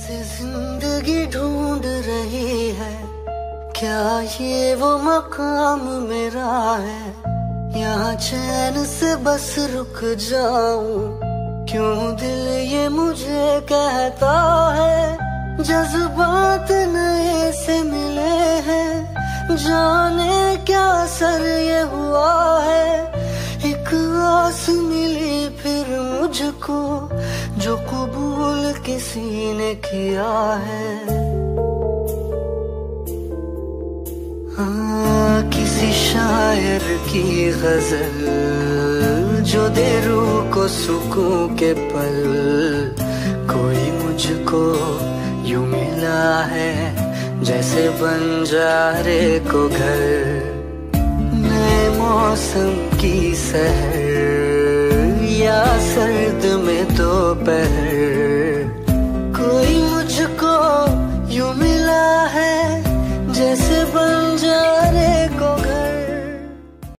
से जिंदगी ढूंढ रही है, क्या ये वो मकाम मेरा है? यहाँ चैन से बस रुक जाऊं, क्यों दिल ये मुझे कहता है? जज्बात नए से मिले हैं, जाने क्या सर ये हुआ है। एक आस मिली फिर मुझको, जो कबूल किसी ने किया है। हाँ, किसी शायर की गजल जो दे रूह को सुकून के पल, कोई मुझको यूं मिला है जैसे बंजारे को घर। नए मौसम की सहर या सर्द में दोपहर,